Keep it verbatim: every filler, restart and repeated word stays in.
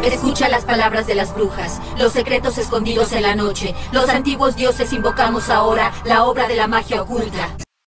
Escucha las palabras de las brujas, los secretos escondidos en la noche. Los antiguos dioses invocamos ahora la obra de la magia oculta.